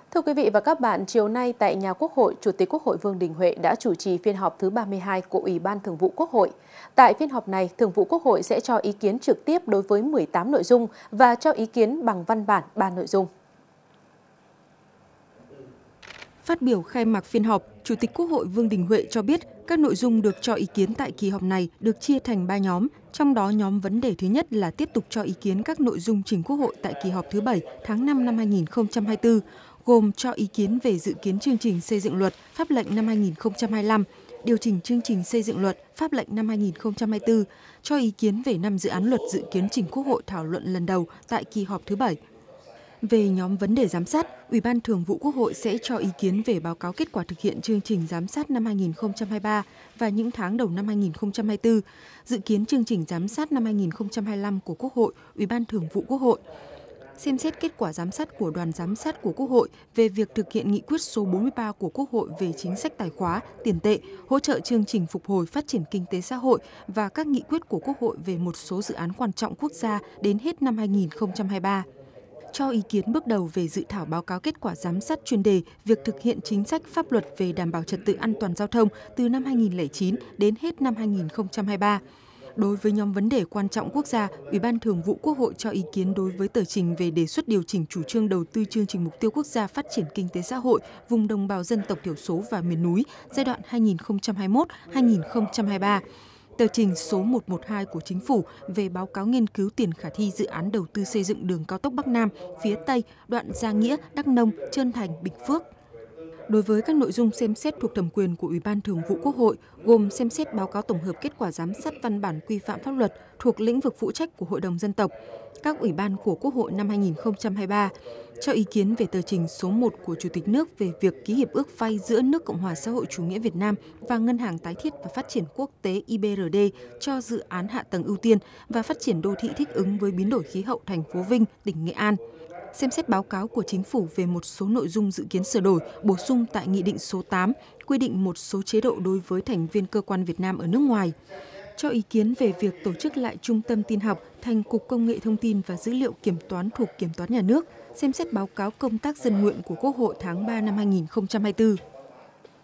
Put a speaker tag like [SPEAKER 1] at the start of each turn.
[SPEAKER 1] Thưa quý vị và các bạn, chiều nay tại nhà Quốc hội, Chủ tịch Quốc hội Vương Đình Huệ đã chủ trì phiên họp thứ 32 của Ủy ban Thường vụ Quốc hội. Tại phiên họp này, Thường vụ Quốc hội sẽ cho ý kiến trực tiếp đối với 18 nội dung và cho ý kiến bằng văn bản 3 nội dung.
[SPEAKER 2] Phát biểu khai mạc phiên họp, Chủ tịch Quốc hội Vương Đình Huệ cho biết các nội dung được cho ý kiến tại kỳ họp này được chia thành 3 nhóm, trong đó nhóm vấn đề thứ nhất là tiếp tục cho ý kiến các nội dung trình Quốc hội tại kỳ họp thứ 7 tháng 5 năm 2024, gồm cho ý kiến về dự kiến chương trình xây dựng luật, pháp lệnh năm 2025, điều chỉnh chương trình xây dựng luật, pháp lệnh năm 2024, cho ý kiến về 5 dự án luật dự kiến trình Quốc hội thảo luận lần đầu tại kỳ họp thứ 7. Về nhóm vấn đề giám sát, Ủy ban Thường vụ Quốc hội sẽ cho ý kiến về báo cáo kết quả thực hiện chương trình giám sát năm 2023 và những tháng đầu năm 2024, dự kiến chương trình giám sát năm 2025 của Quốc hội, Ủy ban Thường vụ Quốc hội. Xem xét kết quả giám sát của đoàn giám sát của Quốc hội về việc thực hiện nghị quyết số 43 của Quốc hội về chính sách tài khóa, tiền tệ, hỗ trợ chương trình phục hồi phát triển kinh tế xã hội và các nghị quyết của Quốc hội về một số dự án quan trọng quốc gia đến hết năm 2023. Cho ý kiến bước đầu về dự thảo báo cáo kết quả giám sát chuyên đề việc thực hiện chính sách pháp luật về đảm bảo trật tự an toàn giao thông từ năm 2009 đến hết năm 2023. Đối với nhóm vấn đề quan trọng quốc gia, Ủy ban Thường vụ Quốc hội cho ý kiến đối với tờ trình về đề xuất điều chỉnh chủ trương đầu tư chương trình mục tiêu quốc gia phát triển kinh tế xã hội vùng đồng bào dân tộc thiểu số và miền núi giai đoạn 2021-2023. Tờ trình số 112 của Chính phủ về báo cáo nghiên cứu tiền khả thi dự án đầu tư xây dựng đường cao tốc Bắc Nam, phía Tây, đoạn Gia Nghĩa, Đắk Nông, Trơn Thành, Bình Phước. Đối với các nội dung xem xét thuộc thẩm quyền của Ủy ban Thường vụ Quốc hội, gồm xem xét báo cáo tổng hợp kết quả giám sát văn bản quy phạm pháp luật thuộc lĩnh vực phụ trách của Hội đồng Dân tộc, các ủy ban của Quốc hội năm 2023, cho ý kiến về tờ trình số 1 của Chủ tịch nước về việc ký hiệp ước vay giữa nước Cộng hòa xã hội chủ nghĩa Việt Nam và Ngân hàng Tái thiết và Phát triển Quốc tế IBRD cho dự án hạ tầng ưu tiên và phát triển đô thị thích ứng với biến đổi khí hậu thành phố Vinh, tỉnh Nghệ An. Xem xét báo cáo của Chính phủ về một số nội dung dự kiến sửa đổi, bổ sung tại Nghị định số 8, quy định một số chế độ đối với thành viên cơ quan Việt Nam ở nước ngoài. Cho ý kiến về việc tổ chức lại Trung tâm tin học thành Cục Công nghệ Thông tin và Dữ liệu Kiểm toán thuộc Kiểm toán Nhà nước, xem xét báo cáo công tác dân nguyện của Quốc hội tháng 3 năm 2024.